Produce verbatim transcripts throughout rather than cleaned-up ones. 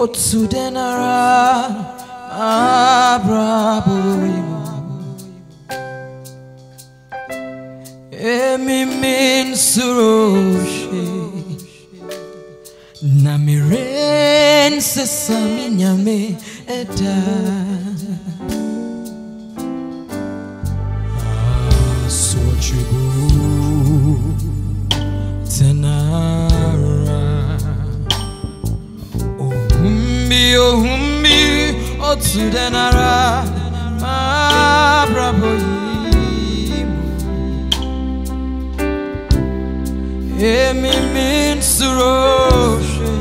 Otsudenara abraboimo emi min suroshi na miren sesami nyame eda asochibu tenara ohumbi ohumbi otsudenara abraboimo emi min suroshe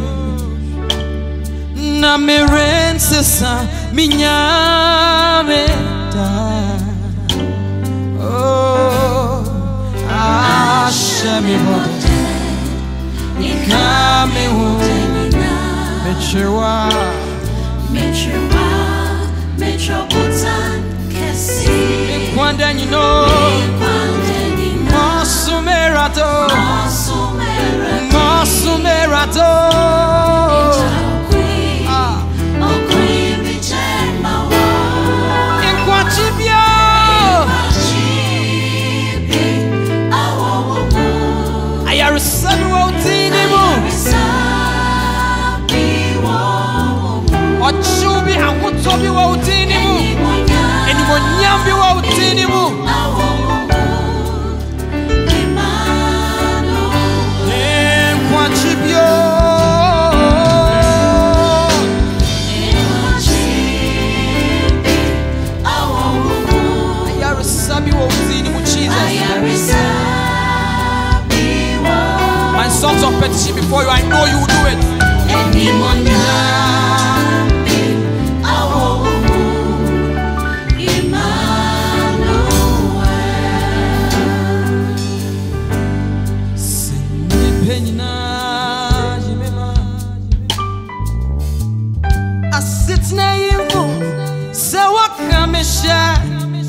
na miren sesa minyame da oh ashemi bote ikame hu mechewa mechewa mechobutan kesi kwande nyino Masumerato Masumerato Inquachibia Ayarisabi wa utinimu Ochubi amutobi wa utinimu Enimonyambi wa utinimu My songs of petition before you, I know you will do it. I sit na you, so what come and shine.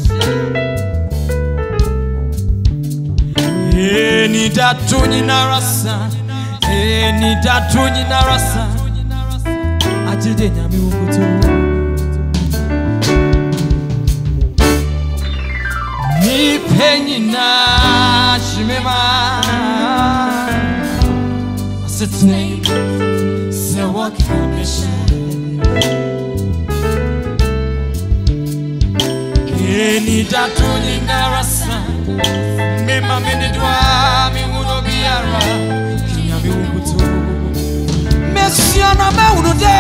Eni datu nyina rasa, eni datu nyina rasa. Ajide nyami wukutu. Ni penyi na shimema. Sit name, say what can be shared. Eni datu nyina rasa. Mema menedwa mi uno biara kinya mi wukutu mesiana me uno de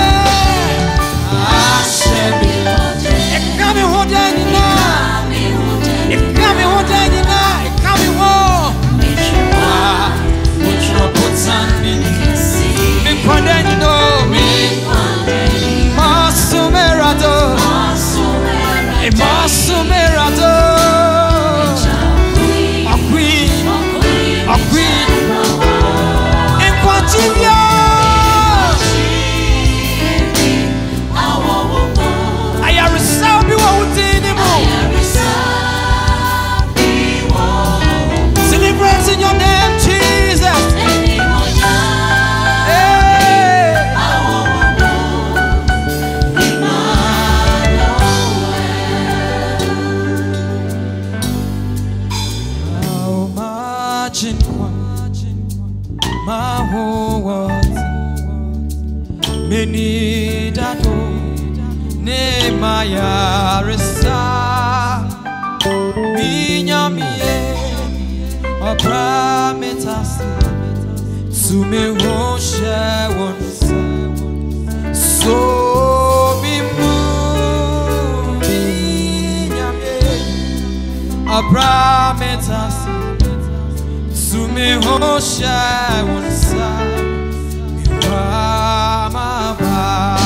ashebi ekami hodani na ekami hodani na ekami wo michwa michwa potani mi pandani no mi masumerato masumerato Celebrating your name, Jesus. How much in my whole world, many that ne maya resa, minyamie, opra metasi, sume woshe wonsa, so bimu minyamie, opra metasi. Sume hosha wonsa miwama ba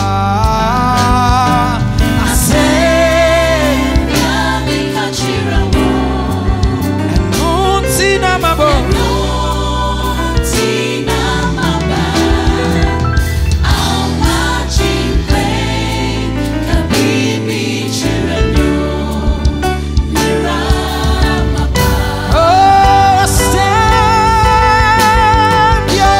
ase yami kachira wo enunti na mabo enunti na maba amachimpe kabibi chiranyo mirama ba oh stand yeah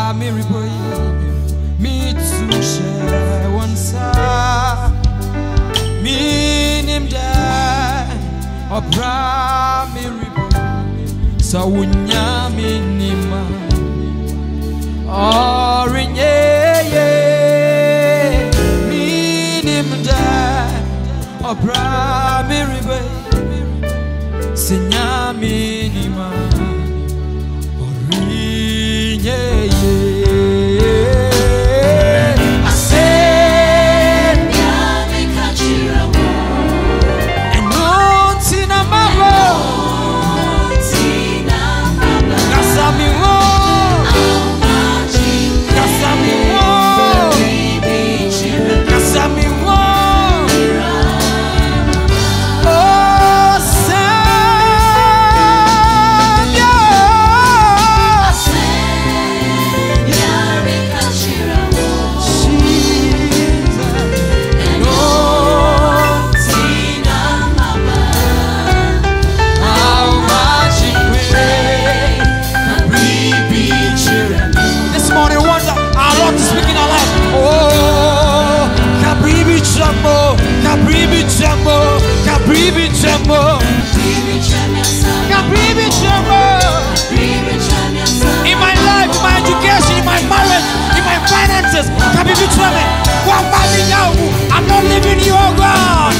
mi riboy mi tushe wansa mi nimda obra mi riboy sawunya mi nima orinye mi nimda obra mi riboy sinya mi nima yeah, yeah. I said, yeah, me catch you and no tina mama, tina mama, kasami wo, kasami wo, kasami wo. Oh, Kabribi Jambo, Kabribi Jambo, Kabribi Jambo. In my life, in my education, in my marriage, in my finances, Kabribi Jambo. One body now, I'm not leaving you, oh God.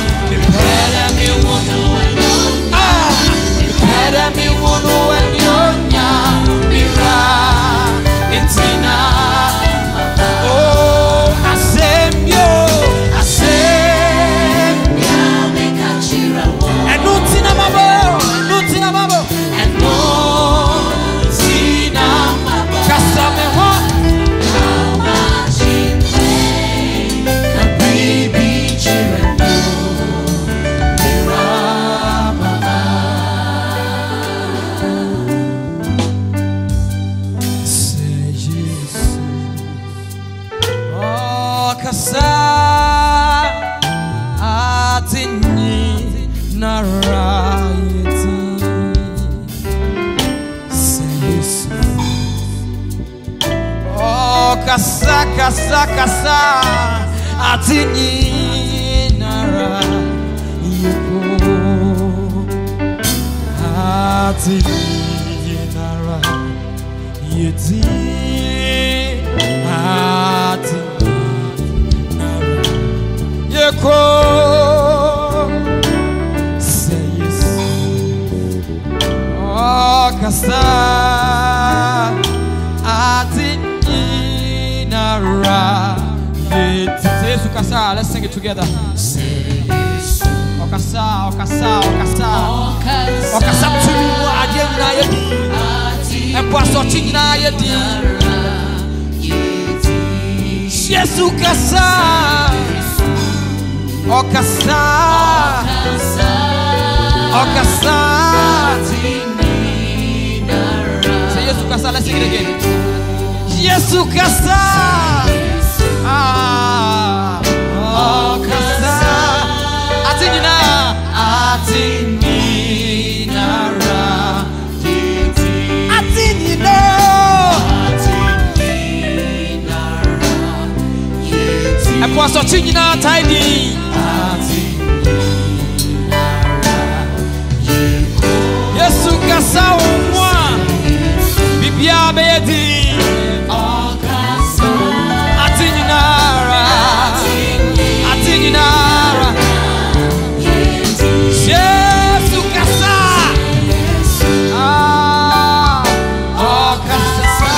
Ah, better me one when you're Mira, it's enough. Oh, I say yo. Kasa kasa kasa atini nara yeko atini nara yeti atini nara yeko say yes. Oh kasa atini let's sing it together. Okasa, okasa, okasa, okasa tumi mu ade nyina yedi. Empo asoti nyina yedi. Yesu kasa, okasa, okasa. Say Yesu kasa, let's sing it again. Yesu kasa. Ah, oh, kasa, atinina, atinina, ra, atinina, atinina, ra, yeti. Epo aso atinina taidi, atinina, ra, yeko. Yesu kasa umwa, bibia beyedi. Atinara, Atinara, Jesus kasa, ah, oh kasa,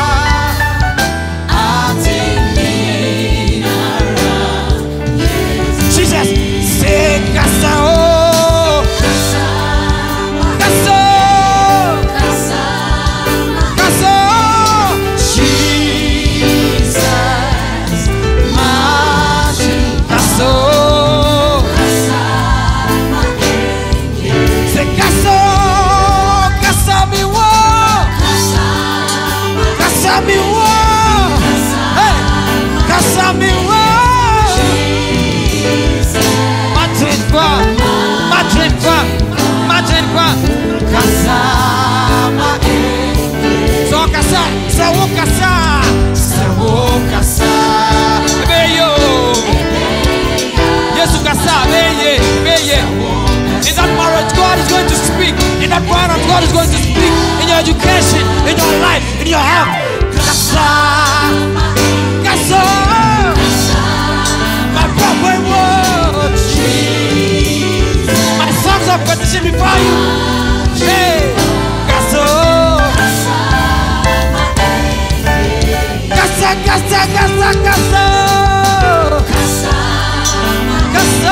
Atinara, Jesus, say kasa, oh, kasa, kasa, kasa, kasa. kasa kasa kasa kasa Kasama, kasa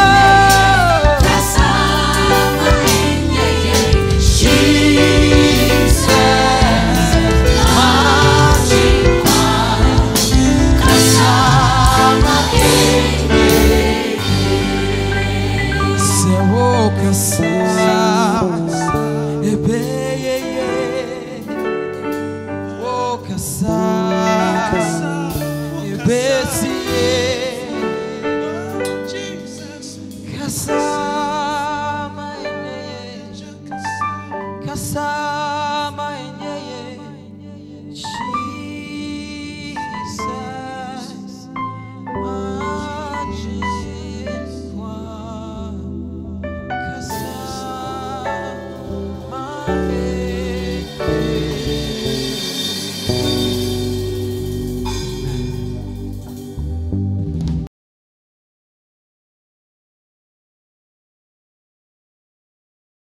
kasama, yeah, yeah. Jesus, Majikwa. Kasama, yeah, yeah. sewo kasa ebe ye ye o kasa ebe si ye kasa ma ye kasa ma ye Jesus Majikwa. Kasa ma